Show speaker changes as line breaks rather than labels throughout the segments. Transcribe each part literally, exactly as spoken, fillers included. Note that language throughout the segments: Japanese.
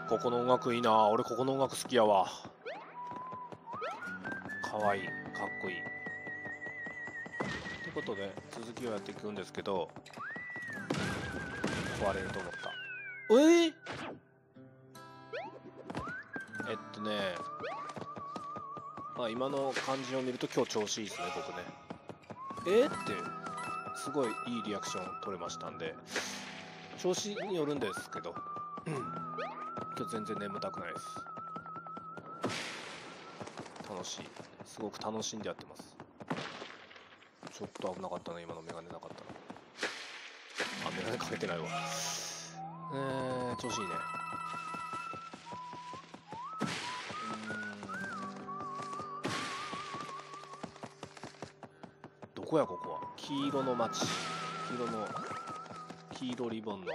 ここの音楽いいな。俺ここの音楽好きやわ。かわいい、かっこいい。ということで続きをやっていくんですけど、壊れると思った。えー、えっとねまあ今の感じを見ると今日調子いいですね僕ね。えー、ってすごいいいリアクション取れましたんで、調子によるんですけど今日全然眠たくないです。楽しい、すごく楽しんでやってます。ちょっと危なかったね今のメガネなかったら。あ、メガネかけてないわ。えー、調子いいね。どこやここは。黄色の街、黄色の黄色リボンの、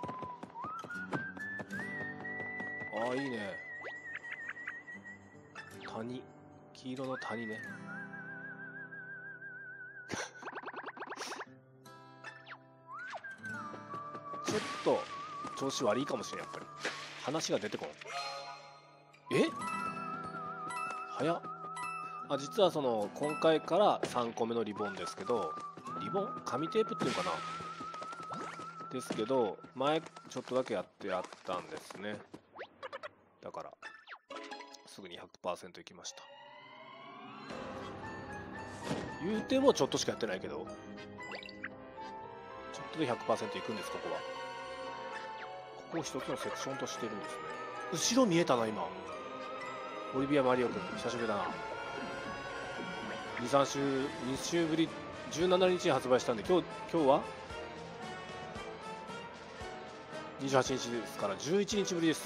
ああいいね、谷、黄色の谷ねちょっと調子悪いかもしれん。やっぱり話が出てこん。え早っ。あ、実はその今回からさんこめのリボンですけど、リボン紙テープっていうかなですけど、前ちょっとだけやってやったんですね。だからすぐに ひゃくパーセント いきました。言うてもちょっとしかやってないけど、ちょっとで ひゃくパーセント いくんです。ここはここを一つのセクションとしてるんですね。後ろ見えたな今。オリビア・マリオ君久しぶりだな。にさん週に週ぶり、じゅうしちにちに発売したんで、今日今日はにじゅうはちにちですからじゅういちにちぶりです。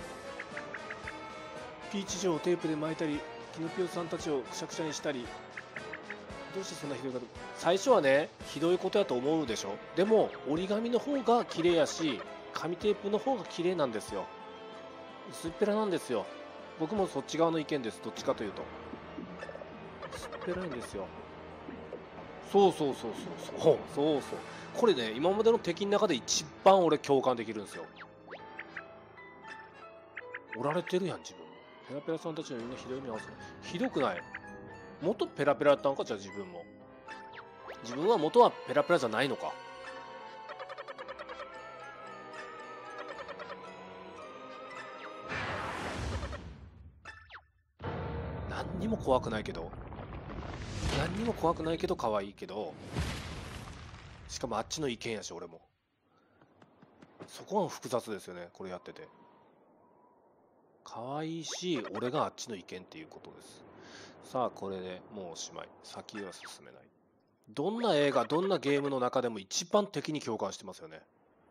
ピーチ城をテープで巻いたり、キノピオさんたちをくしゃくしゃにしたり、どうしてそんなひどいこと。最初はねひどいことやと思うでしょ。でも折り紙の方が綺麗やし、紙テープの方が綺麗なんですよ。薄っぺらなんですよ。僕もそっち側の意見です。どっちかというと薄っぺらいんですよ。そうそうそうそうそうそうそう。これね今までの敵の中で一番俺共感できるんですよ。おられてるやん自分も。ペラペラさんたちのみんなひどい目合わせない。ひどくない。元ペラペラだったのか。じゃあ自分も、自分は元はペラペラじゃないのか。何にも怖くないけど、何にも怖くないけど可愛いけど、しかもあっちの意見やし俺も。そこは複雑ですよねこれやってて。可愛いし俺があっちの意見っていうことです。さあこれでもうおしまい。先は進めない。どんな映画どんなゲームの中でも一番敵に共感してますよね。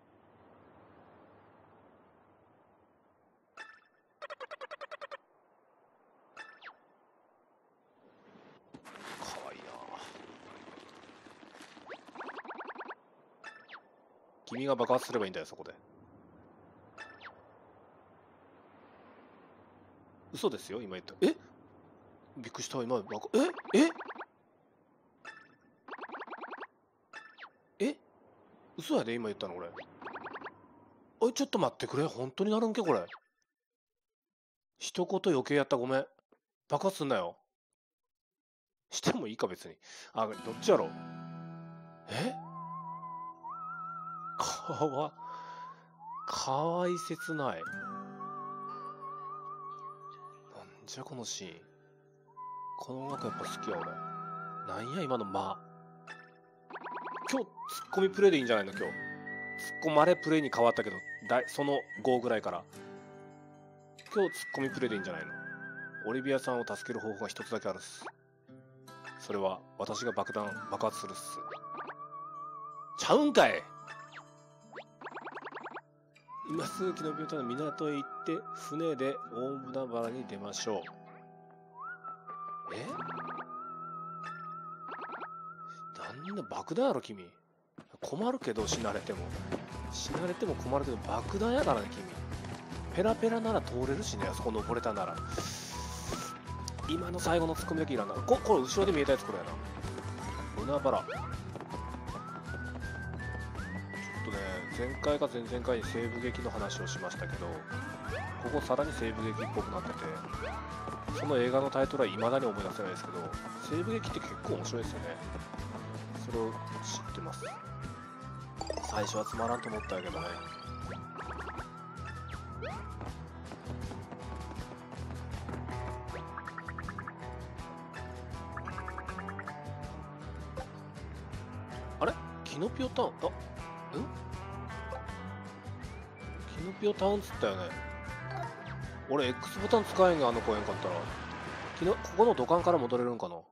かわいいな。君が爆発すればいいんだよそこで。嘘ですよ今言った。えびっくりした今。爆えええ嘘やで今言ったの俺。おいちょっと待ってくれ。本当になるんけこれ。一言余計やった。ごめん。爆発すんなよ。してもいいか別に。あ、どっちやろ。えかわかわいせつない。なんじゃこのシーン。この音楽やっぱ好きや俺。なんや今の間。今日ツッコミプレイでいいんじゃないの。今日ツッコまれプレイに変わったけど、だいそのごぐらいから今日ツッコミプレイでいいんじゃないの。オリビアさんを助ける方法が一つだけあるっす。それは私が爆弾爆発するっす。ちゃうんかい。今すぐキノピオタの港へ行って船で大海原に出ましょう。えなんだ爆弾やろ君。困るけど死なれても死なれても困るけど爆弾やからね君。ペラペラなら通れるしね、あそこ登れたなら。今の最後のツッコミだけいらんな。ここれ後ろで見えたやつこれやな。海原ちょっとね前回か前々回に西部劇の話をしましたけど、ここさらに西部劇っぽくなってて、その映画のタイトルは未だに思い出せないですけど、西部劇って結構面白いですよね。それを知ってます。最初はつまらんと思ったけどね。あれキノピオタウン、あ、んキノピオタウンっつったよね。俺 X ボタン使えんが、あの公園買ったら。昨日ここの土管から戻れるんかな。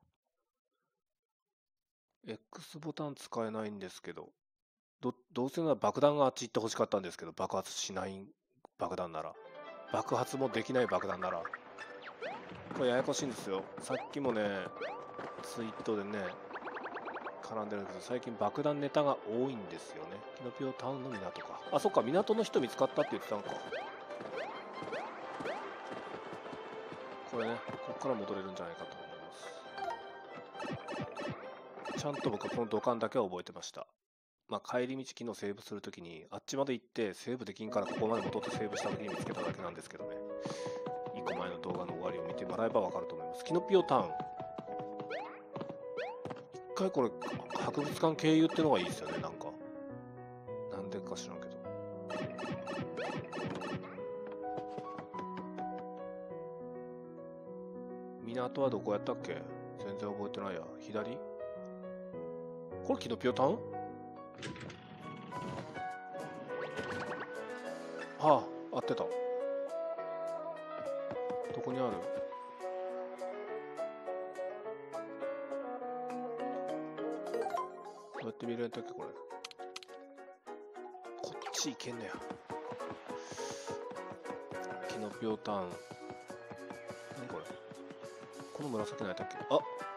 X ボタン使えないんですけど、どどうせなら爆弾があっち行ってほしかったんですけど、爆発しない爆弾なら、爆発もできない爆弾なら、これややこしいんですよ。さっきもねツイートでね絡んでるんですけど、最近爆弾ネタが多いんですよね。キノピオタウンの港か。あ、そっか、港の人見つかったって言ってたのか。これね、ここから戻れるんじゃないかと思います。ちゃんと僕はこの土管だけは覚えてました。まあ帰り道機能セーブするときにあっちまで行ってセーブできんからここまで戻ってセーブしたときに見つけただけなんですけどね。いっこまえの動画の終わりを見てもらえばわかると思います。キノピオタウン。一回これ博物館経由ってのがいいですよね。なんかなんでか知らんけど。港はどこやったっけ？全然覚えてないや。左？これキノピオタウン？はあ、合ってた。どこにある？どうやって見れんだっけこれ。こっち行けんねや。キノピオタウン。何これ。この紫のやったっけ。あ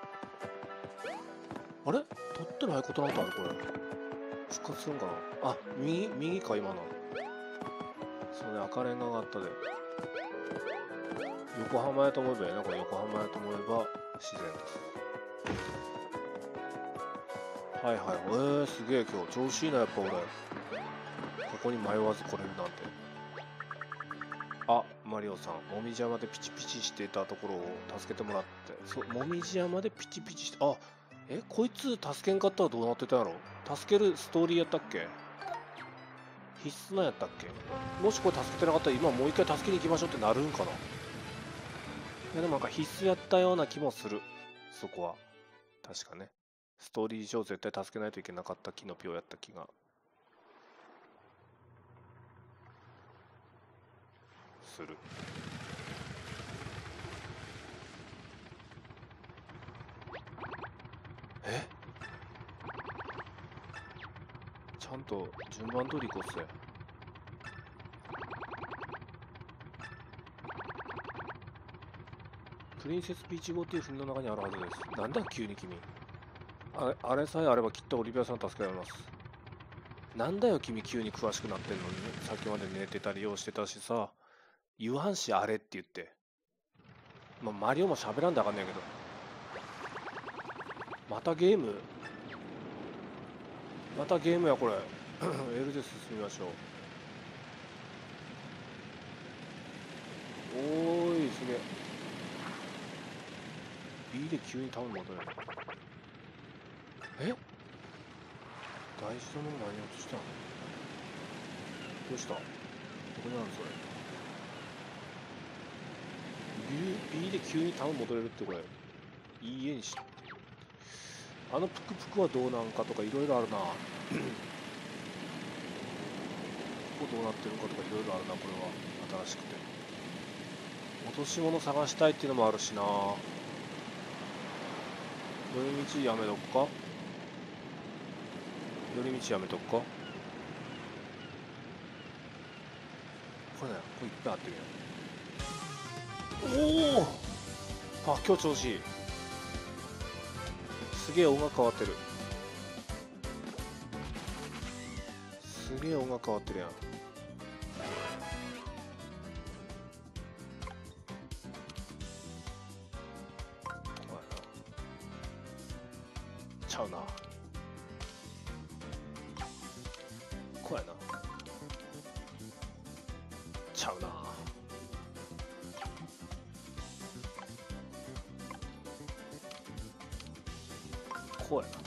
あれ取ってないことなんかあるこれ。復活するんかな。あ、右、右か今の。そうね、赤レンガがあったで。横浜やと思えばやな、これ横浜やと思えば自然です。はいはい。えー、すげえ今日調子いいな、やっぱ俺。ここに迷わず来れるなんて。あ、マリオさん、もみじ山でピチピチしていたところを助けてもらって。そう、もみじ山でピチピチして、あ、え、こいつ助けんかったらどうなってたんやろ。助けるストーリーやったっけ。必須なんやったっけ。もしこれ助けてなかったら今もう一回助けに行きましょうってなるんかな。いやでもなんか必須やったような気もする。そこは確かね、ストーリー上絶対助けないといけなかったキノピオやった気がする。え、ちゃんと順番通り行こうっす。プリンセスピーチ号っていう船の中にあるはずです。なんだ急に君。あれ、あれさえあればきっとオリビアさん助けられます。なんだよ君急に詳しくなってんのに、ね、さっきまで寝てたり用してたしさ、言わんしあれって言って。まあ、マリオも喋らんであかんねんけど。またゲームまたゲームやこれ。L で進みましょう。おーい、すげえ。B で急にタウン戻れる。え、大事なもの何落としたの。どうした。どこにあるのそれ。B, B で急にタウン戻れるってこれいい家にし。あのプクプクはどうなんかとかいろいろあるな。ここどうなってるかとかいろいろあるな。これは新しくて落とし物探したいっていうのもあるしな。寄り道やめとくか。寄り道やめとくか。これね、これいっぱいあってるやん。おお、あ、今日調子いい。すげえ音楽変わってる。すげえ音楽変わってるやん。ちゃうな。こうやな。 ちゃうな。こうやな。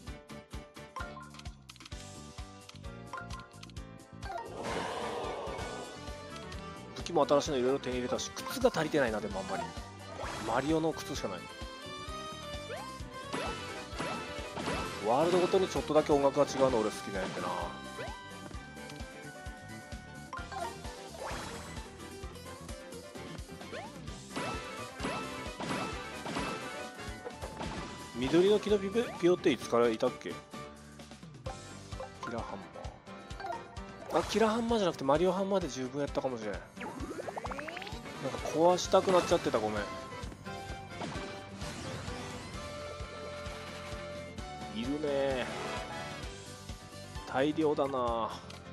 武器も新しいのいろいろ手に入れたし、靴が足りてないな。でもあんまりマリオの靴しかない。ワールドごとにちょっとだけ音楽が違うの俺好きなんやってな。緑の木のピヨっていつからいたっけ？キラハンマー。あ、キラハンマーじゃなくてマリオハンマーで十分やったかもしれん。なんか壊したくなっちゃってた。ごめん。いるね。大量だな。なん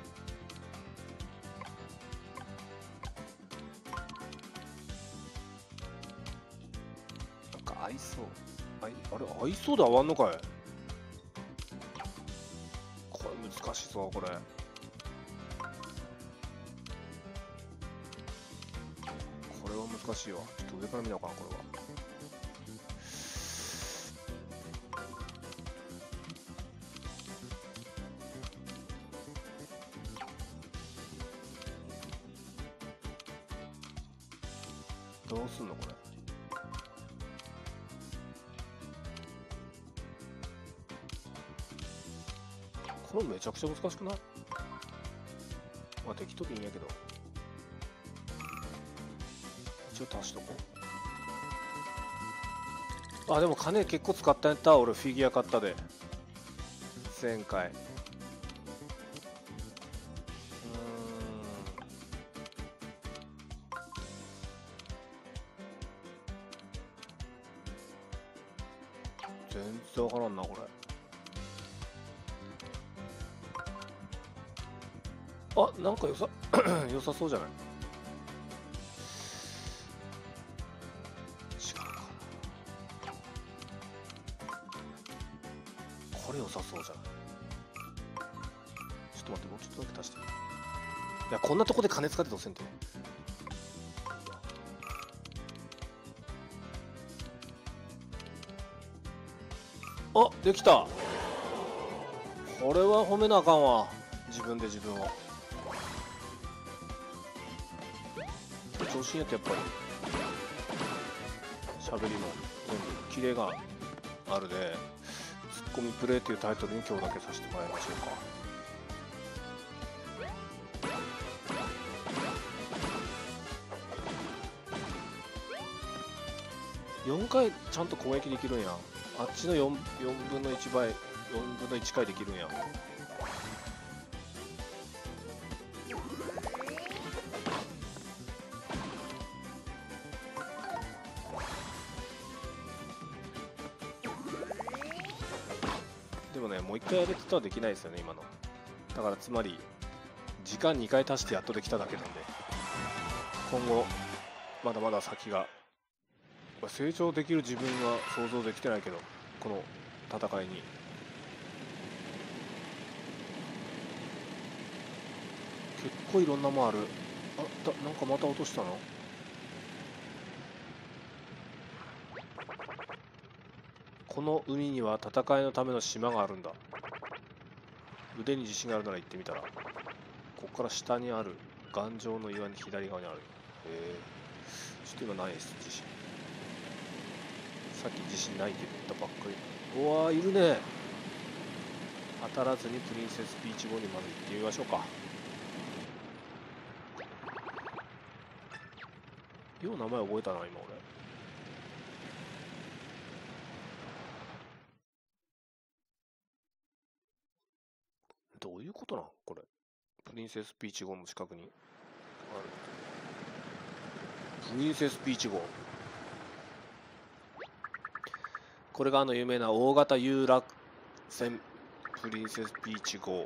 か合いそう。あいあれ合いそうで合わんのかい。これ難しいぞこれ。これは難しいわ。ちょっと上から見なあかんこれは。どうすんのこれ。これめちゃくちゃ難しくない？まあ適当でいいんやけど、一応足しとこう。あ、でも金結構使ったんやった。俺フィギュア買ったで前回。うーん、全然わからんなこれ。あ、なんかよさ良さそうじゃない？違うか。これ良さそうじゃない？ちょっと待って、もうちょっとだけ足して。いや、こんなとこで金使ってどうせんて。あ、できた。これは褒めなあかんわ。自分で自分を。調子いいやつやっぱり喋りも全部キレがあるで、ツッコミプレイというタイトルに今日だけさせてもらいましょうか。よんかいちゃんと攻撃できるんや。あっちの 4, よんぶんのいちばい、よんぶんのいち回できるんや。でもね、もういっかいやることはできないですよね今の。だからつまり時間にかい足してやっとできただけなんで、今後まだまだ先が。成長できる自分は想像できてないけど、この戦いに。結構いろんなもんある。あだ、なんかまた落としたの？この海には戦いのための島があるんだ。腕に自信があるなら行ってみたら。ここから下にある頑丈の岩に左側にある。へえ。ちょっと今ないです自信。さっき自信ないって言ったばっかり。うわー、いるね。当たらずにプリンセスピーチ号にまず行ってみましょうか。よう名前覚えたな今俺。どういうことなんこれ。プリンセスピーチ号の近くにある。プリンセスピーチ号。これがあの有名な大型遊楽船プリンセスピーチ号。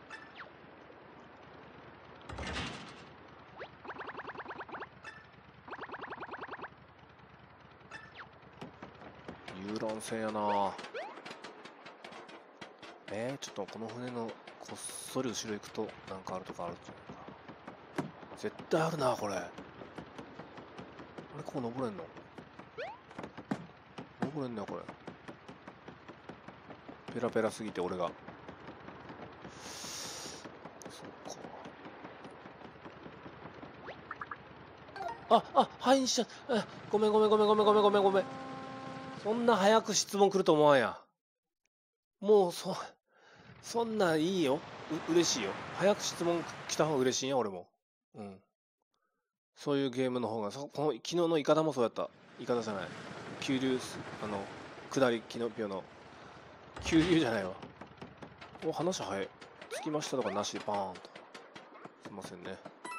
遊覧船やな。えー、ちょっとこの船のこっそり後ろ行くとなんかあるとかあるんじゃないか。 絶対あるなこれ。あれここ登れんの？登れんねこれ。ペラペラすぎて俺が。そっか。ああはいにしちゃう。ごめんごめんごめんごめんごめんごめんごめん。そんな早く質問来ると思わんや。もうそそんないいよ。う嬉しいよ。早く質問来た方が嬉しいんや俺も。うん。そういうゲームの方が、そこの昨日のイカダもそうやった。イカダじゃない。急流す、あの、下り、キノピオの。急流じゃないわ。お、話早い。着きましたとかなしでバーンと。すいませんね。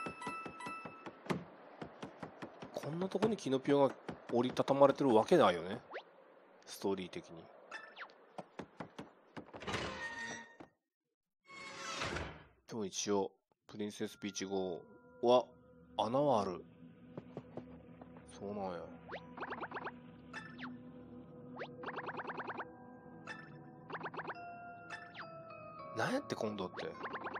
こんなとこにキノピオが折りたたまれてるわけないよね。ストーリー的に。でも一応、プリンセスピーチ号は、穴はある。そうなんや。なんやって今度って。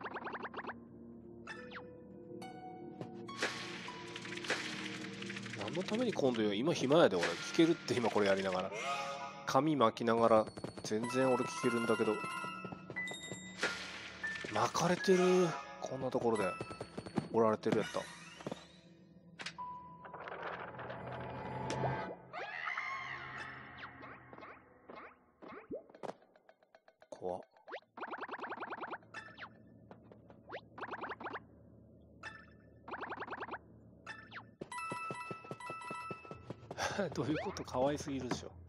何のために今度よ。今暇やで俺。聞けるって今これやりながら。髪巻きながら全然俺聞けるんだけど。巻かれてる。こんなところで。おられてるやった。怖っ。どういうこと？かわいすぎるでしょ。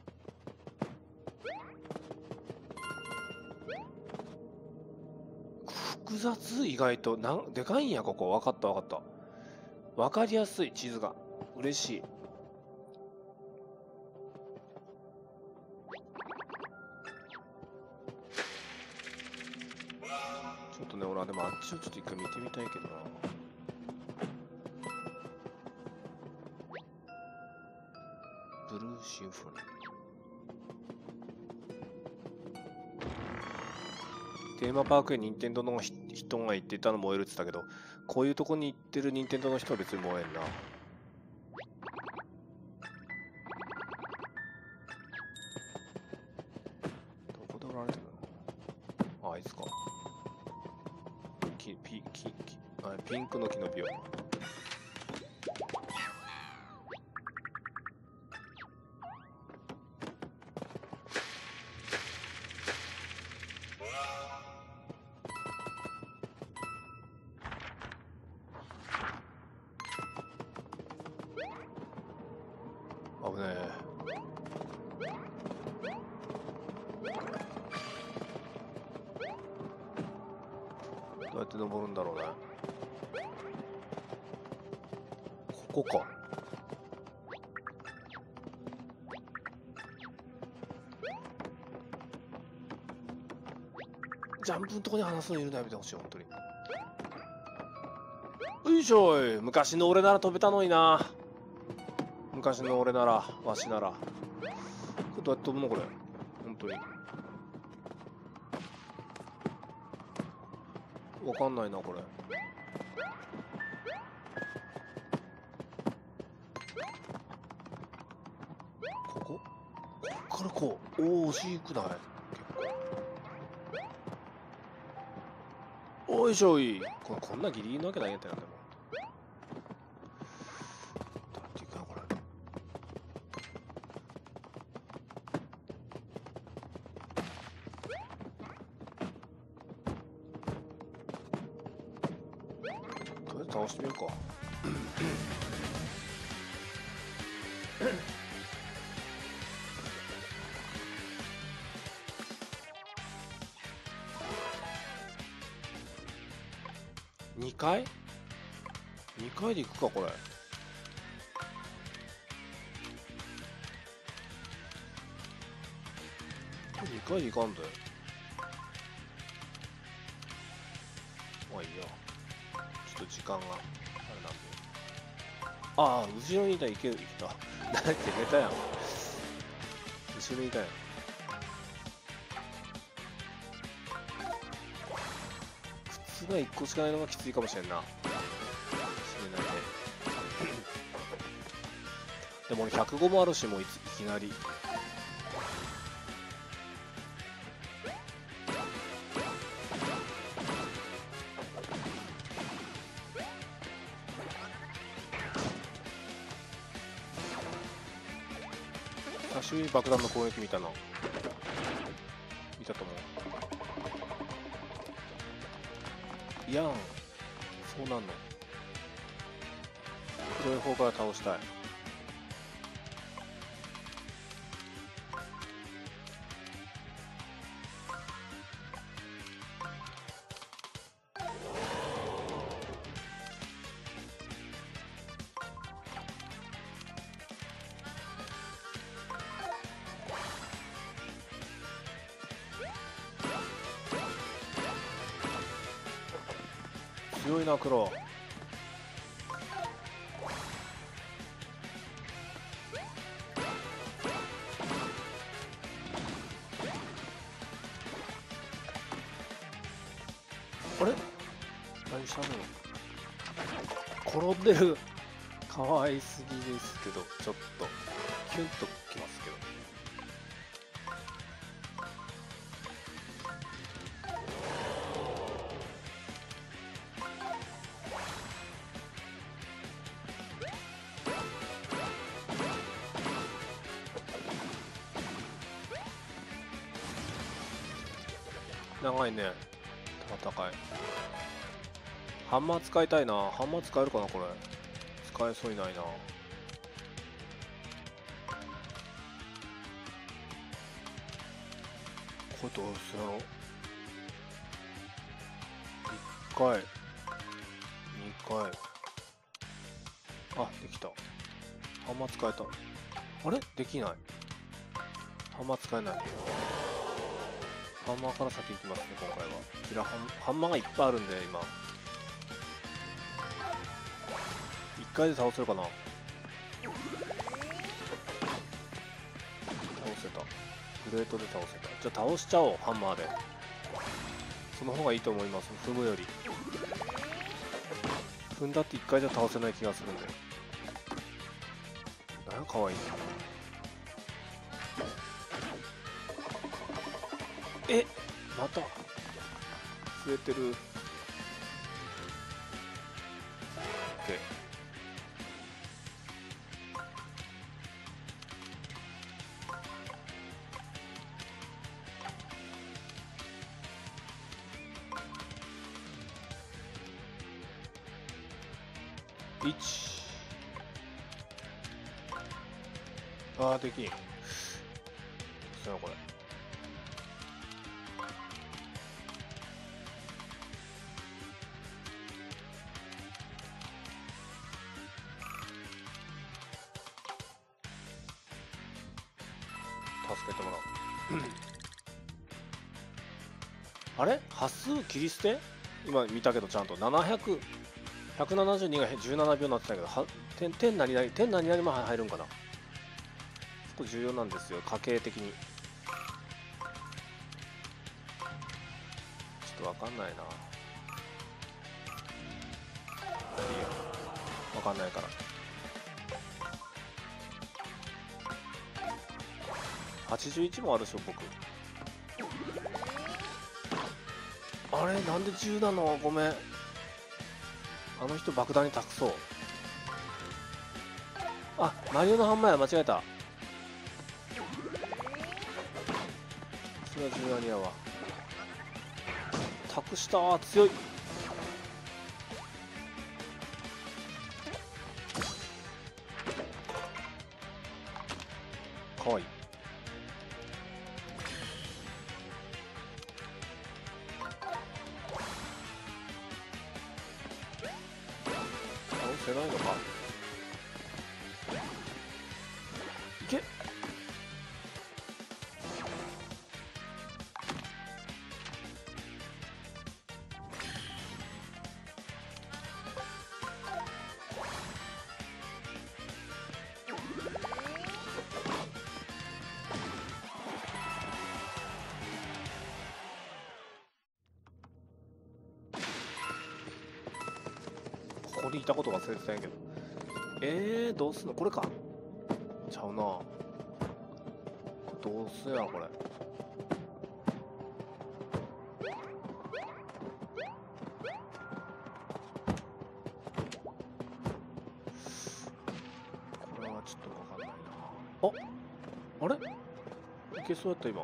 複雑意外となんでかいんやここ。分かった分かった。分かりやすい地図が嬉しい。ちょっとね俺はでもあっちをちょっと一回見てみたいけどな。ブルーシンフォニー。テーマパークへ任天堂の人が行ってたの燃えるって言ったけど、こういうとこに行ってる任天堂の人は別に燃えんな。どこでおられてるの？あ、あいつか。きピききあピンクのキノピオ。危ねえ。どうやって登るんだろうね。ここか。ジャンプのとこに話すのいるのやめてほしい本当に。よいしょい。昔の俺なら飛べたのにな。昔の俺なら、わしなら。これどうやって飛ぶのこれ。本当に。わかんないな、これ。こここっからこう。おお、惜しくない結構。おいしょい。これこんなギリギリなわけないんやったよ、でも。どうやっていくのこれ。とりあえず倒してみようか。にかい ?に 階で行くかこれ。にかいで行かんで。まあいいや。ちょっと時間があれなんで。ああ、後ろにいたらいける。あ、だって寝たやん。後ろにいたやん。靴がいっこしかないのがきついかもしれんな。 でも俺ひゃくごもあるし、もういついきなり。久しぶりに爆弾の攻撃見たな。見たと思う。いやん、そうなんの。黒い方から倒したい。強いな黒。あれ何したの。転んでる。かわいすぎですけど、ちょっとキュンときますけど。長いね戦い。ハンマー使いたいな。ハンマー使えるかなこれ。使えそうにないな。これどうするの。いっかいにかい。あ、できた。ハンマー使えた。あれできない。ハンマー使えない。ハンマーから先行きますね今回は。キラハンハンマーがいっぱいあるんで今。いっかいで倒せるかな。倒せた。グレートで倒せた。じゃあ倒しちゃおうハンマーで。その方がいいと思います。踏むより。踏んだっていっかいじゃ倒せない気がするんで。なんかかわいい。え、また増えてる。 OK。 いち。あーできん。そうやこれ。助けてもらう。あれ端数切り捨て。今見たけどちゃんとななひゃく、ひゃくななじゅうにがじゅうななびょうになってたけど、は点点何々点何々も入るんかな。そこ重要なんですよ家計的に。ちょっとわかんないな。いいやわかんないから。はちじゅういちもあるでしょ僕。あれなんでじゅうなの。ごめん。あの人爆弾に託そう。あ、マリオのハンマーや間違えた。それはじゅうなにやわ。託したー。強い。かわいい。倒せないのか。いけ。ここにいたこと忘れてたんやけど。えー、どうすんのこれか。 ちゃうな。これどうすやこれ。これはちょっとわかんないな。あ、あれいけそうやった今。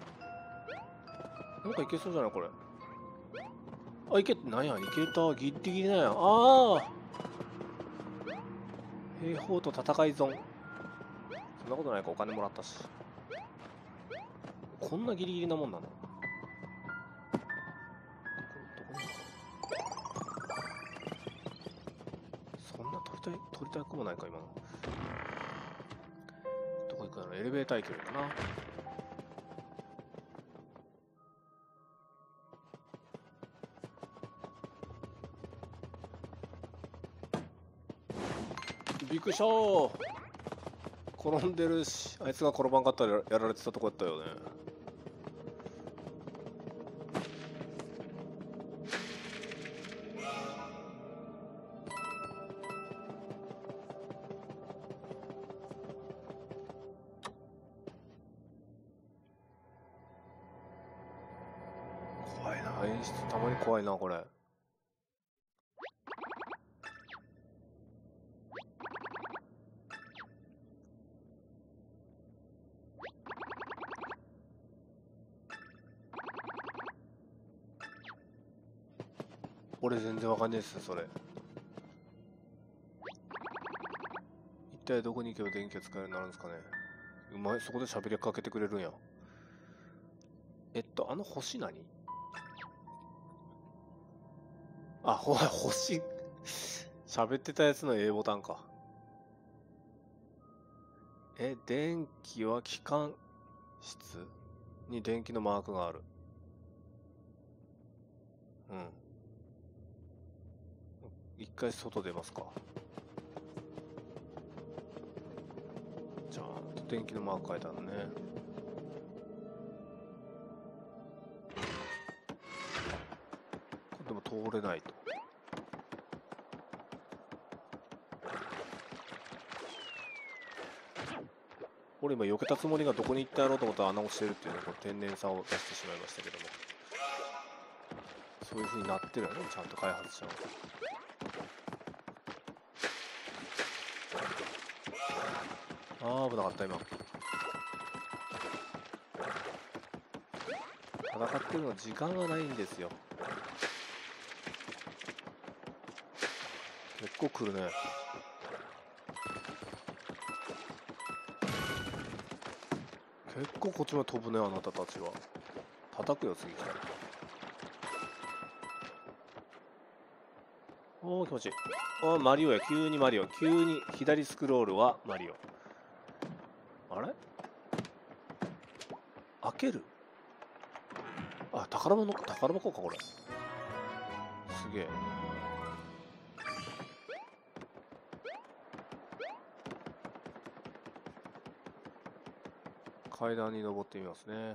なんかいけそうじゃないこれ。あ、いけ、なんや、いけた。ギリギリなんや。ああ兵法と戦い損。そんなことないか、お金もらったし。こんなギリギリなもんなの？どこ、どこにそんな取りたい、取りたくもないか、今の。どこ行くの？エレベーター行けるかな。びっくりしたー。転んでるし、あいつが転ばんかったらやられてたとこやったよね。怖いな、演出たまに怖いな、これ。俺全然わかんないっす、それ。一体どこに行けば電気が使えるようになるんですかね。うまい、そこで喋りかけてくれるんや。えっと、あの星何？あ、ほ、星。喋ってたやつの A ボタンか。え、電気は機関室に電気のマークがある。うん。一回外出ますか。じゃあ、電気のマーク変えたのね。でも通れないと。俺今避けたつもりがどこに行ってやろうと思ったら穴をしてるっていうのを天然さを出してしまいましたけども。そういう風になってるよね、ちゃんと開発者は。ああ、危なかった今。戦ってるの時間がないんですよ。結構来るね。結構こっちまで飛ぶね、あなたたちは。叩くよ、次来たら。おー、気持ちいい。あー、マリオや。急にマリオ。急に左スクロールはマリオ。あれ開ける？あ、宝物、宝箱か、これ。すげえ。階段に登ってみますね。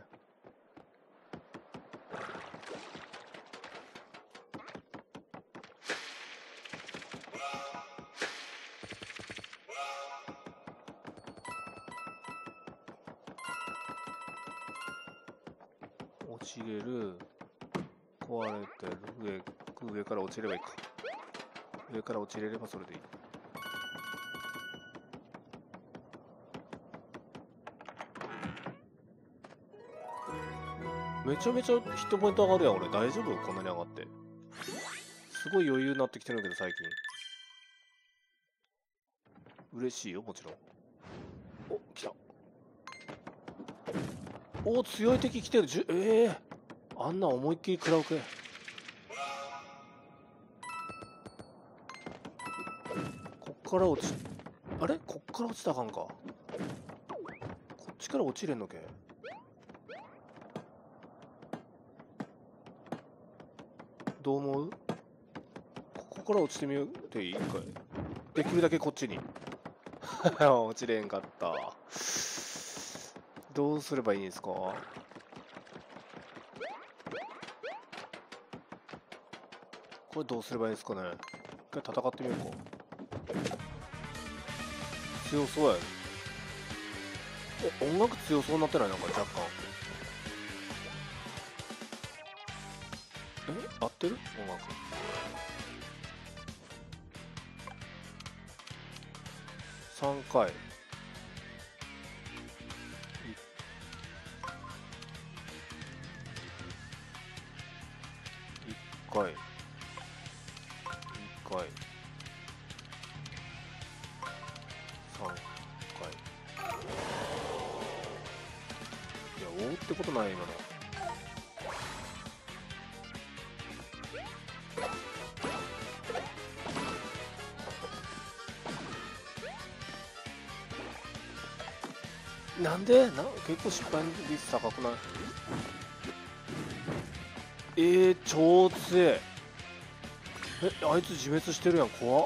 落ちれる。壊れてる。上、上から落ちればいいか。上から落ちれればそれでいい。めちゃめちゃヒットポイント上がるやん、俺。大丈夫？こんなに上がって。すごい余裕になってきてるけど、最近。嬉しいよ、もちろん。お、来た。お、強い敵来てる。じゅええー、あんな思いっきり食らうけ。こっから落ち、あれこっから落ちたらあかんか。こっちから落ちれんのけ。どう思う？ここから落ちてみようっていいかい？できるだけこっちに。落ちれんかった。どうすればいいんですか？これどうすればいいですかね？一回戦ってみようか。強そうやね。 え、音楽強そうになってない？なんか若干。え、合ってる？音楽。さんかい。いっかい。にかい。さんかい。いや、追うってことない今の。なんでな、結構失敗率高くない？えー、超強え。え、あいつ自滅してるやん、怖っ。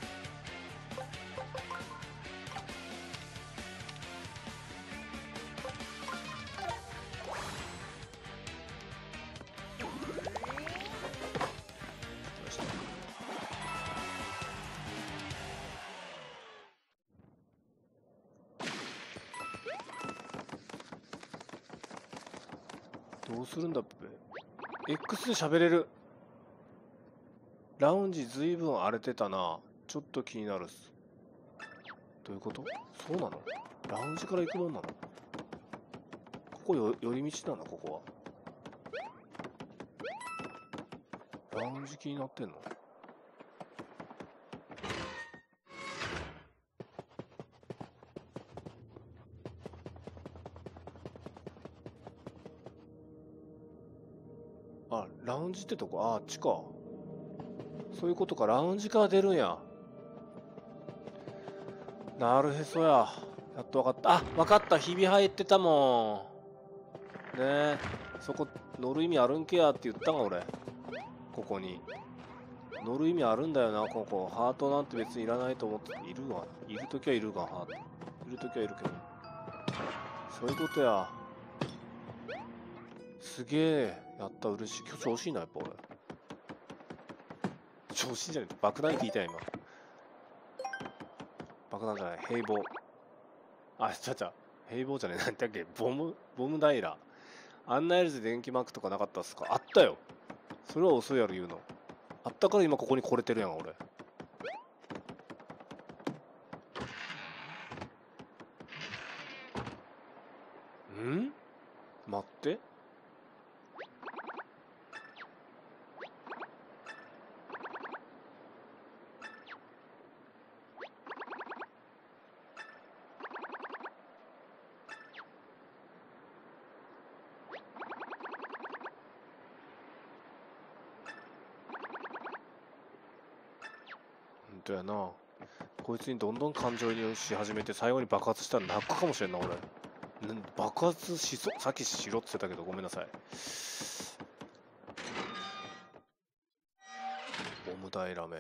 どうするんだっぺ。 X で喋れる。ラウンジずいぶん荒れてたな。ちょっと気になるっす。どういうこと？そうなの？ラウンジから行くもんなの？ここよ寄り道なの？ここは。ラウンジ気になってんの？あ、ラウンジってとこ、あ、あっちか。そういうことか、ラウンジから出るんや。なるへそや。やっとわかった。あ、わかった。ひび入ってたもん。ねえ。そこ、乗る意味あるんけやって言ったが、俺。ここに。乗る意味あるんだよな、ここ。ハートなんて別にいらないと思って、いるわ。いるときはいるが、ハート。いるときはいるけど。そういうことや。すげえ。やった、嬉しい。今日調子いいな、やっぱ俺。調子いいんじゃねえ。爆弾聞いたよ、今。爆弾じゃない、平棒。あ、ちゃちゃ。平棒じゃねえ。なんだっけ、ボム、ボム平。アンナイルズで電気マークとかなかったっすか？あったよ。それは遅いやろ、言うの。あったから今ここに来れてるやん、俺。ん？待って。ほんとやな。こいつにどんどん感情移入し始めて最後に爆発したら泣くかもしれんな、俺。ん爆発しそ、さっきしろって言ってたけどごめんなさい。ボムダイラメ。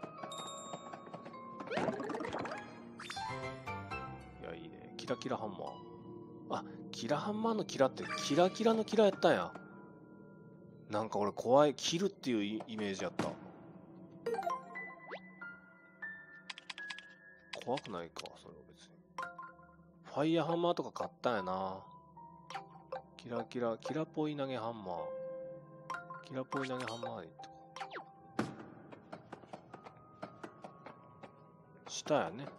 いや、いいね。キラキラハンマー。あ、キラハンマーのキラってキラキラのキラやったんや。なんか俺怖い、切るっていうイイメージやった。怖くないか、それは別に。ファイヤーハンマーとか買ったんやな。キラキラ、キラポイ投げハンマー。キラポイ投げハンマーとか。下やね。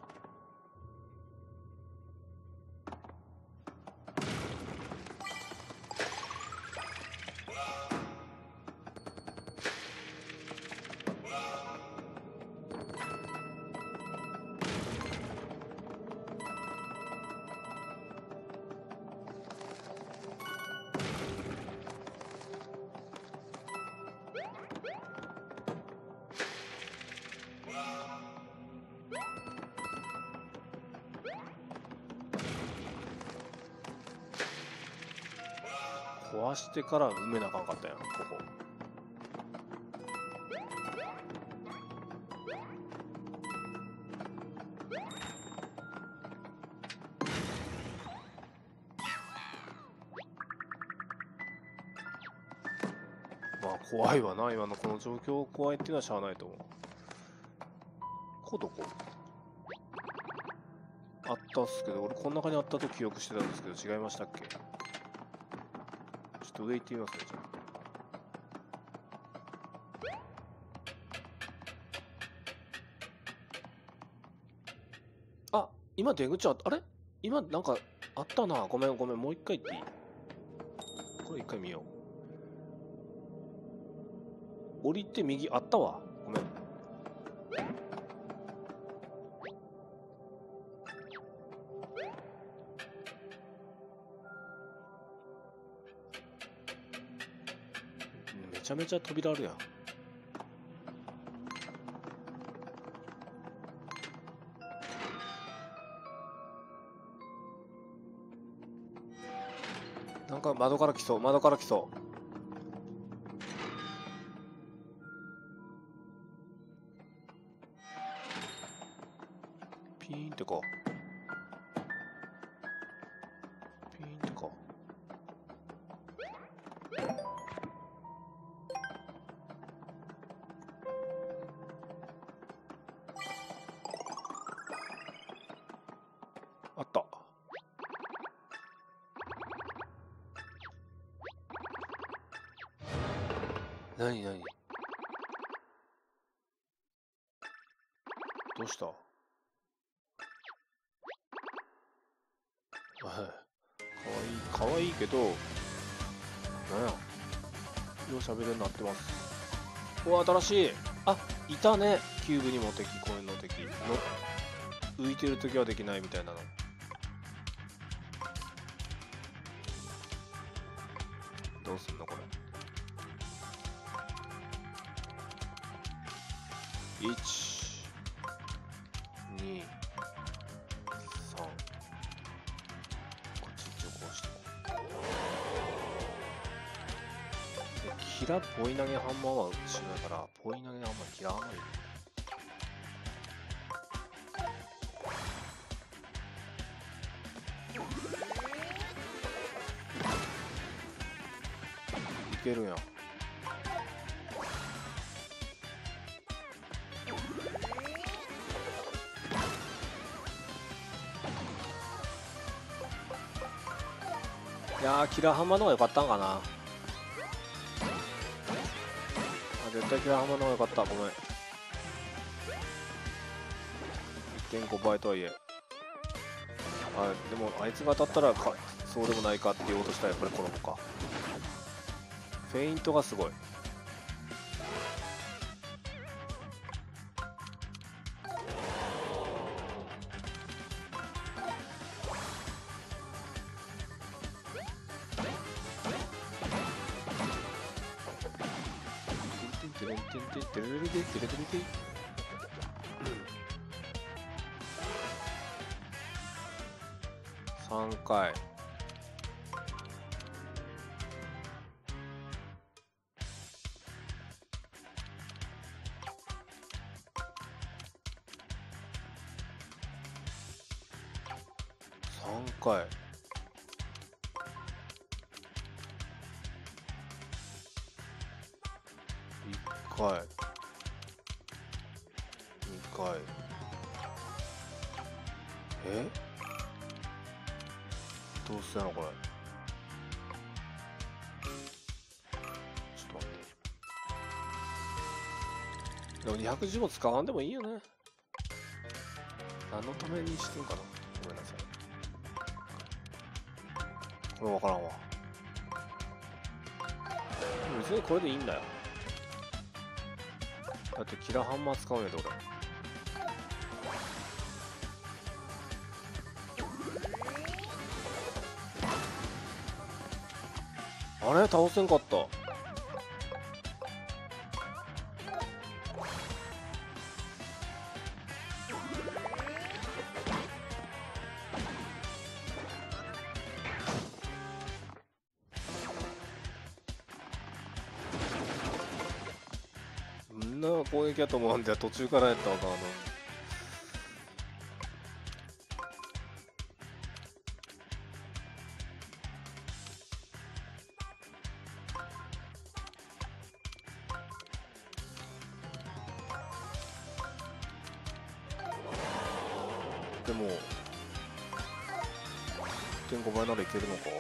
壊してから埋めなあかんかったやん、ここ。まあ怖いわな、今のこの状況怖いっていうのはしゃあないと思う。こうどこ？ あったっすけど、俺こん中にあったと記憶してたんですけど、違いましたっけ？ちょっと上行ってみますね、じゃあ。あ、今出口あった。あれ今なんかあったな。ごめんごめん。もう一回言っていい？これ一回見よう。降りて右あったわ。ごめん。めちゃめちゃ扉あるやん。なんか窓から来そう、窓から来そう。ピーンってこう。ピーンってこう。あった。なになに？どうした？はい。かわいい、かわいいけど、なんや。よう喋れるようになってます。お、新しい。あ、いたね。キューブにも敵、こういうの敵。の浮いてる時はできないみたいなの。どうすんのこれ。いち、に、さん。こっち一応こうしてこう。で、キラポイ投げハンマーはしないから、ポイ投げハンマーキラーハンマーいる。いけるやん。いやー、キラーハンマーの方が良かったんかな。あ、絶対キラーハンマーの方が良かった。ごめん。いってんごばいとはいえ。あ、でもあいつが当たったらかそうでもないかって言おうとしたらやっぱりこの子か。フェイントがすごい。さんかい。さんかい。いっかい。にかい。え？どうしたのこれ。ちょっと待って。でもにひゃくじゅうも使わんでもいいよね。何のためにしてんかな。ごめんなさい。これ分からんわ。別にこれでいいんだよ。だってキラーハンマー使うんやで俺。あれ倒せんかった。んな攻撃やと思うんだよ。途中からやったわかんの。でもてんごばいならいけるのか。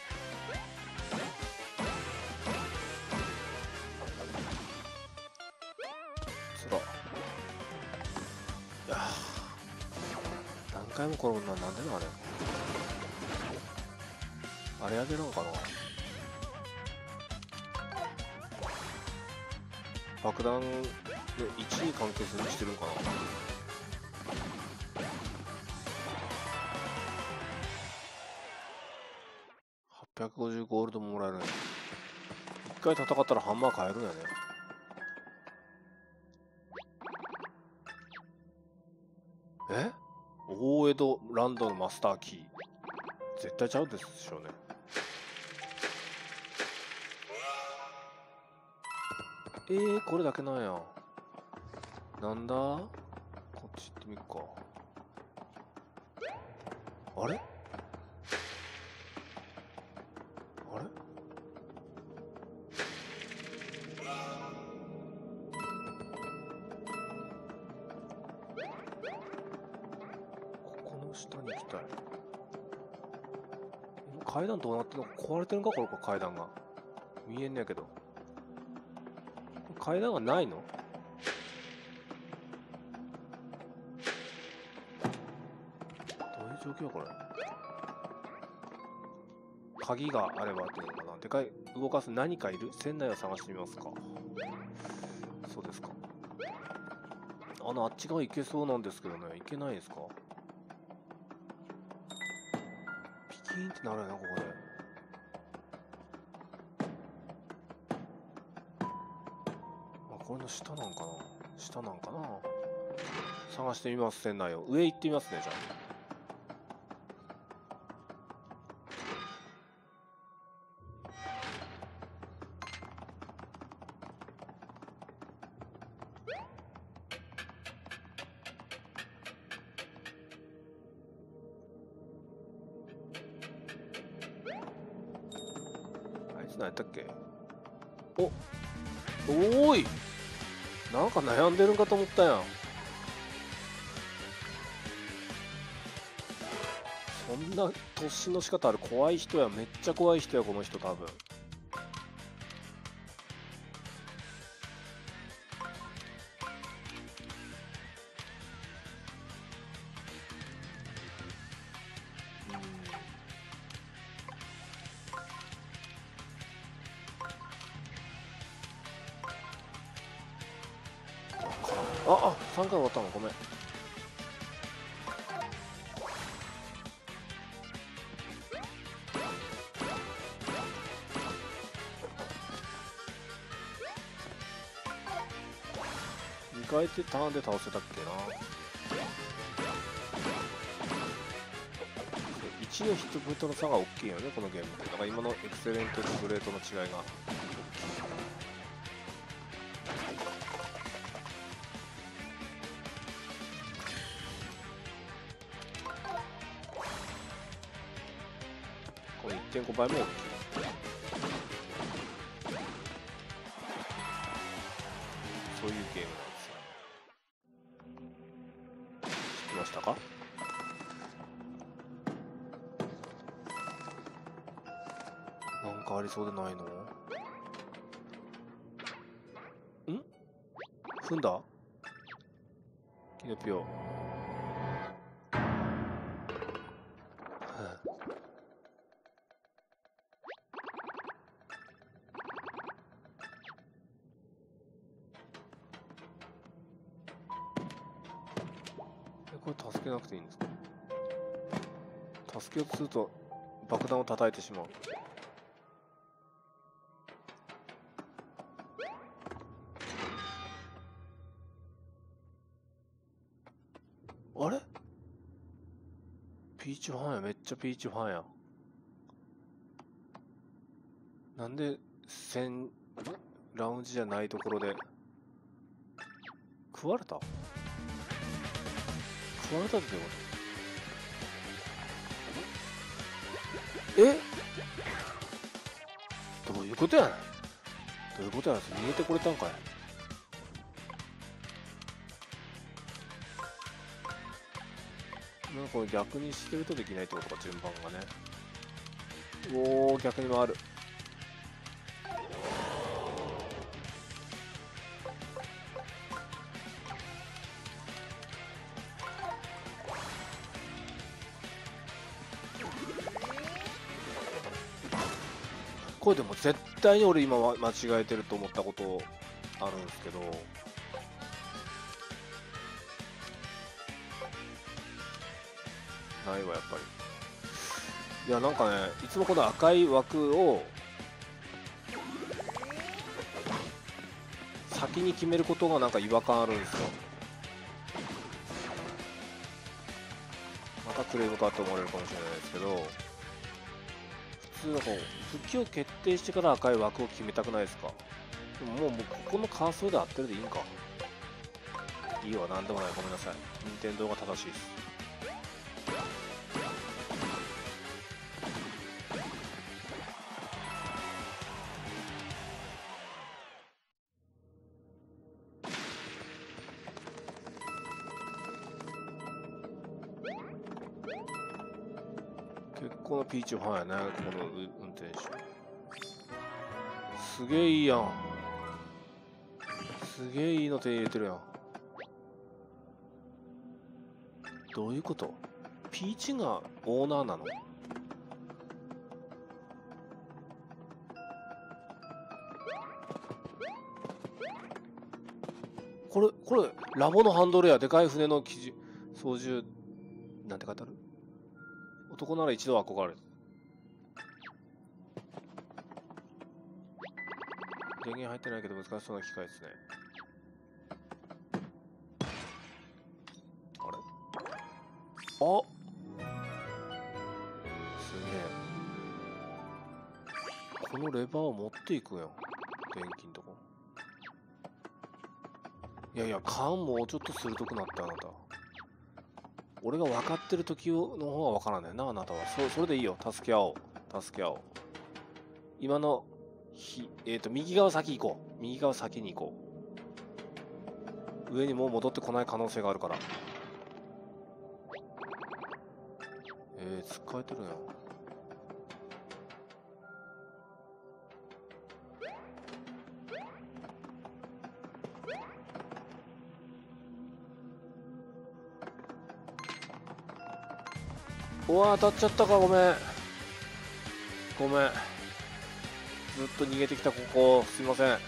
つら。いや何回も転ぶのはなんでなあれ。あれあげるのかな。爆弾でいちに関係するしてるんかな。はっぴゃくごじゅうゴールドももらえるんや。一回戦ったらハンマー買えるんやね。え、大江戸ランドのマスターキー絶対ちゃうでしょうね。えー、これだけなんや。なんだこっち行ってみっか。あれあれ、ここの下に行きたい。階段どうなってんの？壊れてるんかこれか。階段が見えんねやけど。階段がないの？どういう状況これ。鍵があればっていうのかな。でかい動かす何かいる？船内を探してみますか。そうですか。あのあっち側行けそうなんですけどね。行けないですか。ピキーンってなるよなここで。これの下なんかな。下なんかな。探してみます。船内を。上行ってみますね。じゃああいつ何やったっけ。おおーい、なんか悩んでるんかと思ったやん。そんな突進の仕方ある。怖い人や。めっちゃ怖い人やこの人多分。ああ、さんかい終わったの。ごめん。にかいでターンで倒せたっけな。いちのヒットポイントの差が大きいよねこのゲームって。だから今のエクセレントとグレートの違いが大きい。これいってんごばいも大きい。そういうゲームなんですよ。知ってましたか。なんかありそうでないの。ん踏んだキノピオ。これ助けなくていいんですか。助けようとすると爆弾を叩いてしまう。あれピーチファンや。めっちゃピーチファンや。なんで戦ラウンジじゃないところで食われた食われたってこと。えどういうことやねん。どういうことやねん。逃げてこれたんかい。なんかこれ逆にしてるとできないってことか。順番がね。 おお、逆に回る。これでも絶対に俺今は間違えてると思ったことあるんですけど、ないわやっぱり。いやなんかね、いつもこの赤い枠を先に決めることがなんか違和感あるんですよ。またクレームかと思われるかもしれないですけど、普通のこう復帰を決定してから赤い枠を決めたくないですか。でももうもうここのカーソルで合ってるでいいんか。いいわ、なんでもない、ごめんなさい。任天堂が正しいです。結構なピーチファンやね、この運転手。すげえいいやん。すげえいいの手に入れてるやん。どういうこと？ピーチがオーナーなの？これ、これ、ラボのハンドルや、でかい船の基準、操縦、なんて書いてある？男なら一度は憧れる。電源入ってないけど難しそうな機械ですね。あれ？あ、すげえ。このレバーを持っていくやん。電気んとこ。いやいや、缶もうちょっと鋭くなってあなた。俺が分かってる時の方が分からんねんな、あなたは。そ、それでいいよ。助け合おう。助け合おう。今の、ひ、えっと、右側先行こう。右側先に行こう。上にもう戻ってこない可能性があるから。えー、使えてるやん。うわ、当たっちゃったか、ごめん。ごめん。ずっと逃げてきたここ、すいません。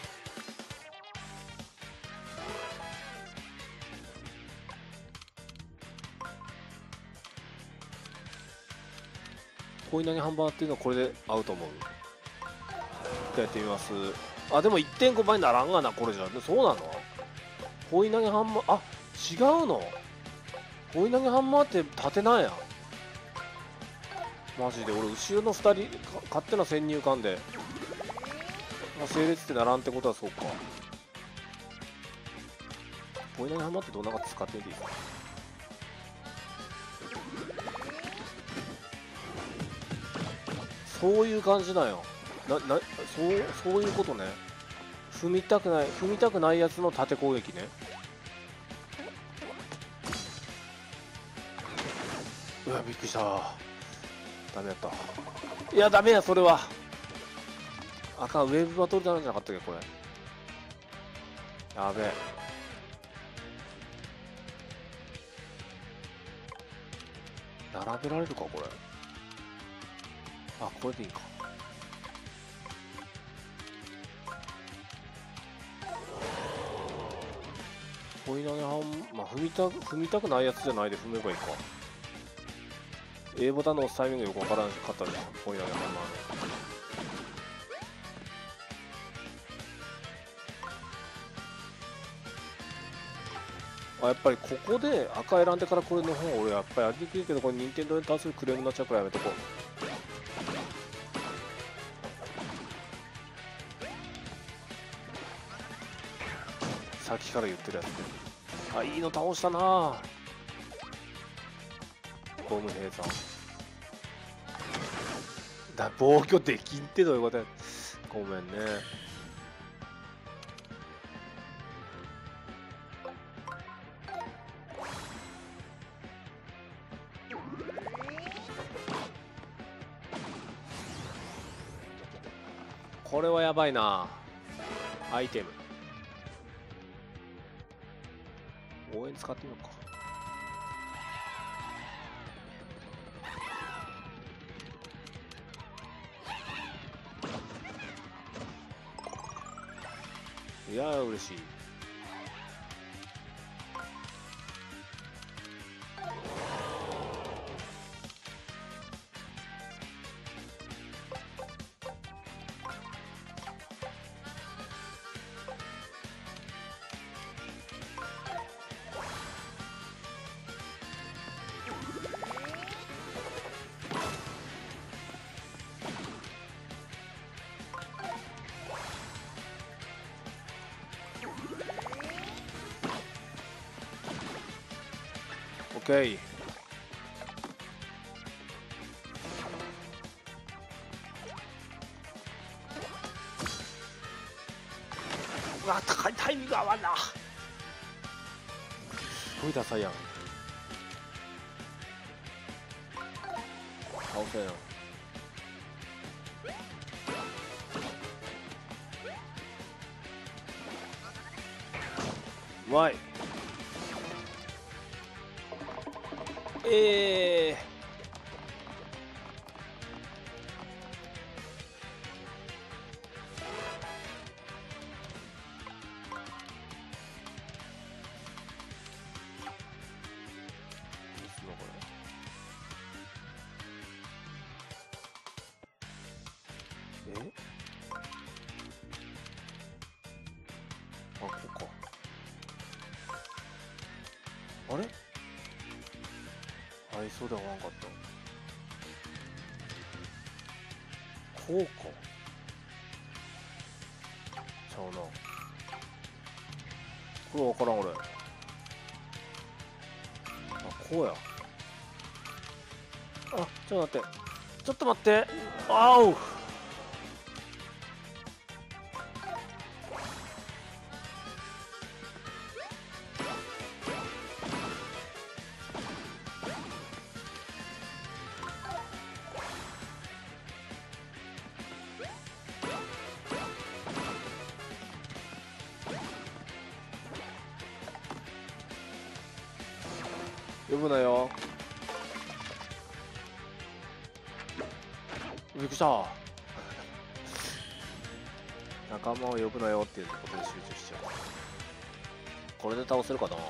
ポイ投げハンバーっていうのはこれで合うと思う。一回やってみます。あ、でも いってんご 倍にならんがな、これじゃ。そうなの？ポイ投げハンマー、あ、違うの？ポイ投げハンマーって縦なんや。マジで俺後ろのふたり勝手な先入観で、まあ、整列ってならんってことはそうか。ポイ投げハンマーってどんなか使ってみていいですか？そういう感じなんよ。な、な、そう、そういうことね。踏みたくない、踏みたくないやつの縦攻撃ね。うわ、びっくりした。ダメやった。いや、ダメや、それは。あかん、ウェーブバトルなんじゃなかったっけ、これ。やべえ。並べられるか、これ。あ、これでいいか。ポイ投げハン、まあ、踏みた、踏みたくないやつじゃないで踏めばいいか。A ボタンの押すタイミングよくわからんかったでしょ、ポイ投げハンマーの。あ、やっぱりここで赤選んでからこれの方が俺やっぱりやりにくいけど、これ任天堂に対するクレームになっちゃうからやめとこう。さっきから言ってるやつ。あ、いいの倒したなぁ。ゴム兵さん。だ、防御できんってどういうことや。ごめんね。 これはやばいな。アイテム応援使ってみようか。いやー嬉しい。オッケー。うわ高いタイミング合わんな。すごいダサいやん。倒せよ。うまい。ええー、えあ、こうか。あれ合いそうではなかった。こうか。ちゃうな。これ分からん俺。あ、こうや。あ、ちょっと待って。ちょっと待って。あおう。呼ぶなよ。びっくりした。仲間を呼ぶなよっていうことで集中しちゃう。これで倒せるかな。や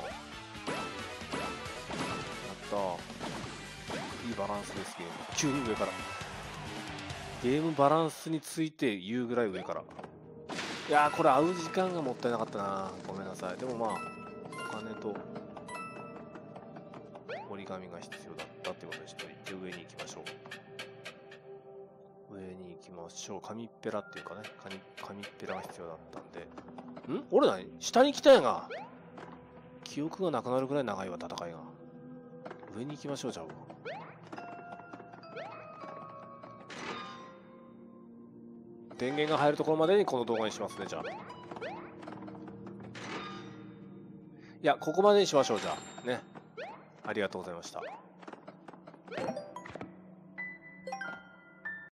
ったー。いいバランスですゲーム。急に上から。ゲームバランスについて言うぐらい上から。いやーこれ会う時間がもったいなかったな。ごめんなさい。でもまあお金と折り紙が必要だったってことでちょっと行って上に行きましょう。上に行きましょう。紙っぺらっていうかね、紙紙っぺらが必要だったんで。ん俺何下に来たやが。記憶がなくなるぐらい長いわ戦いが。上に行きましょう。じゃあ電源が入るところまでにこの動画にしますね。じゃあいやここまでにしましょう。じゃあね、ありがとうございました。